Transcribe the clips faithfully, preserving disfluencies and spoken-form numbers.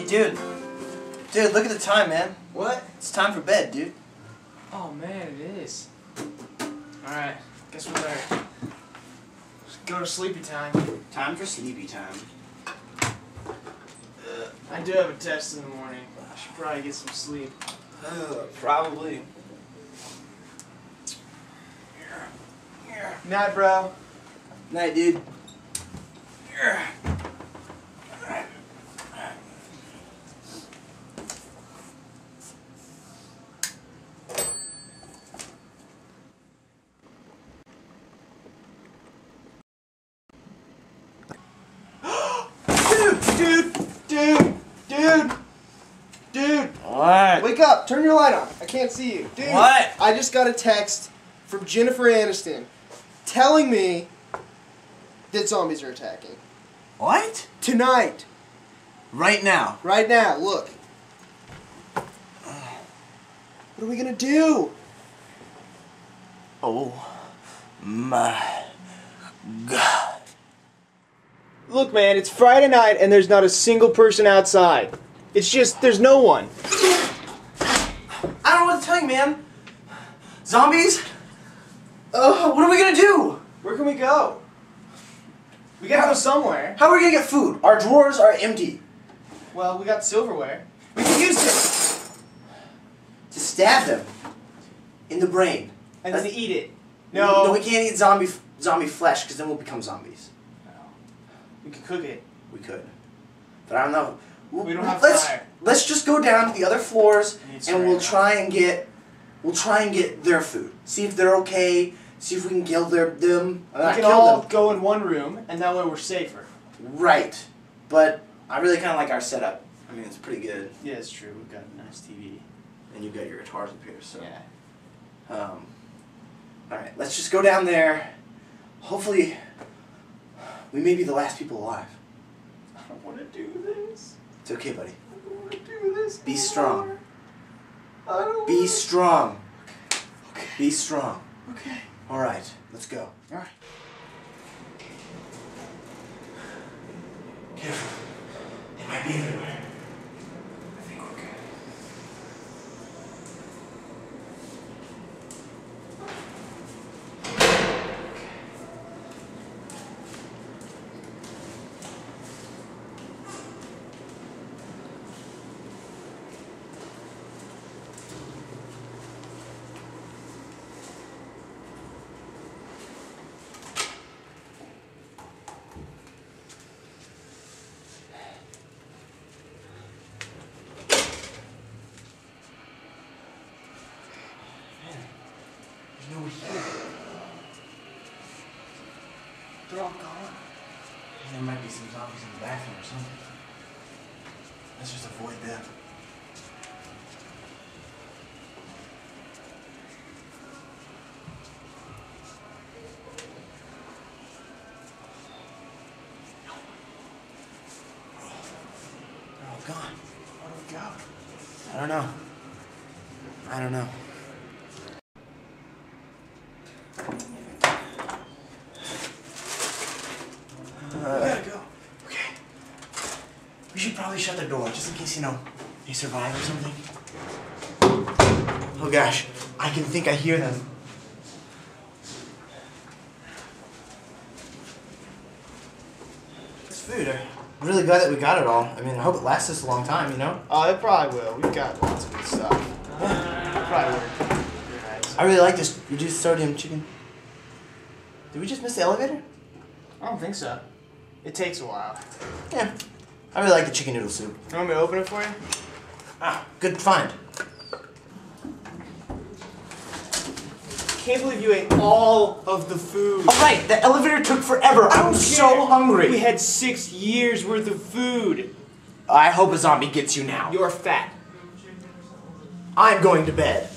Hey, dude. Dude, look at the time, man. What? It's time for bed, dude. Oh, man, it is. Alright, guess we better go to sleepy time. Time for sleepy time. Uh, I do have a test in the morning. I should probably get some sleep. Uh, probably. Night, bro. Night, dude. Dude, dude, dude, dude. What? Wake up, turn your light on. I can't see you. Dude, What? I just got a text from Jennifer Aniston telling me that zombies are attacking. What? Tonight. Right now. Right now, look. What are we gonna do? Oh my God. Look, man, it's Friday night and there's not a single person outside. It's just, there's no one. I don't know what to tell you, man. Zombies? Uh, what are we gonna do? Where can we go? We gotta go somewhere. How are we gonna get food? Our drawers are empty. Well, we got silverware. We can use it. To stab them in the brain. And That's- then eat it. No. No. No, we can't eat zombie zombie flesh because then we'll become zombies. We can cook it. We could, but I don't know. We don't have let's, fire. Let's just go down to the other floors We need and we'll saran try and get we'll try and get their food. See if they're okay. See if we can kill their them. Uh, We not can kill all them. go in one room, and that way we're safer. Right, but I really kind of like our setup. I mean, it's pretty good. Yeah, it's true. We've got a nice T V. And you've got your guitars up here, so. Yeah. Um, all right, let's just go down there. Hopefully, we may be the last people alive. I don't want to do this. It's okay, buddy. I don't want to do this. Be anymore. strong. I don't Be wanna... strong. Okay. Be strong. Okay. All right, let's go. All right. Careful. They might be everywhere. I think we're good. No one here. They're all gone. There might be some zombies in the bathroom or something. Let's just avoid them. They're all gone. Where do we go? I don't know. I don't know. We gotta go. Okay. We should probably shut the door just in case, you know, they survive or something. Oh gosh, I can think I hear them. This food, I'm really glad that we got it all. I mean, I hope it lasts us a long time, you know? Oh, it probably will. We've got lots of good stuff. It'll probably work. Right. I really like this reduced sodium chicken. Did we just miss the elevator? I don't think so. It takes a while. Yeah. I really like the chicken noodle soup. You want me to open it for you? Ah, good find. Can't believe you ate all of the food. All right, the elevator took forever. I was so hungry. We had six years worth of food. I hope a zombie gets you now. You're fat. I'm going to bed.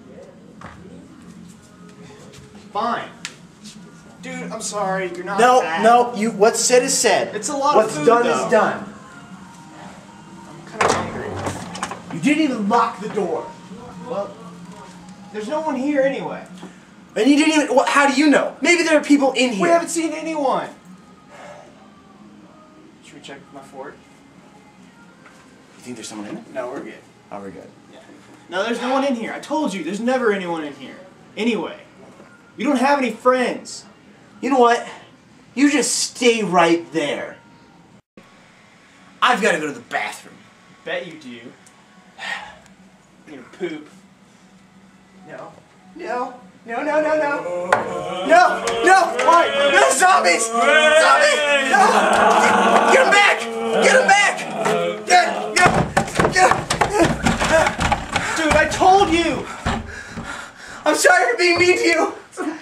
Fine. Dude, I'm sorry. You're not No, fat. no, you. What's said is said. It's a lot What's of food, done though. is done. I'm kind of hungry. You didn't even lock the door. Well, there's no one here anyway. And you didn't even. Well, how do you know? Maybe there are people in here. We haven't seen anyone. Should we check my fort? You think there's someone in it? No, we're good. Oh, we're good. Yeah. No, there's no one in here. I told you, there's never anyone in here. Anyway, we don't have any friends. You know what? You just stay right there. I've got to go to the bathroom. Bet you do. You're gonna poop. No. No. No, no, no, no. No, no, why? No, zombies! Zombies! No! Get, get him back! Get him back! Get, get, get. Dude, I told you! I'm sorry for being mean to you.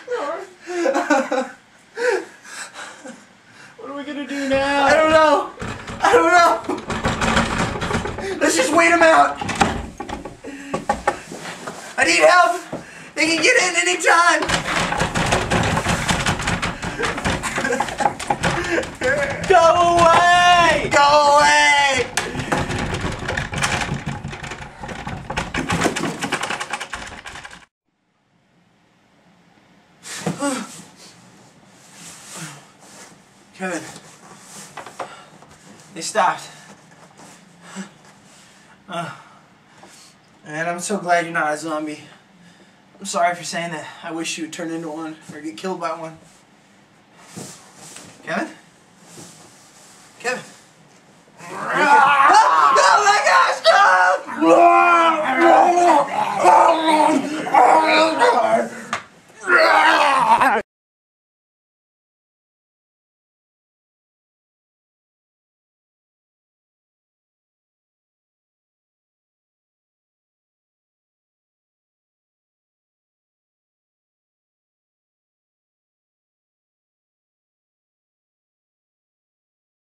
What are we gonna do now? I don't know. I don't know. Let's just wait him out. I need help. They can get in anytime. Go away! Go away! Kevin, they stopped. Uh, and I'm so glad you're not a zombie. I'm sorry for saying that. I wish you would turn into one or get killed by one. Kevin?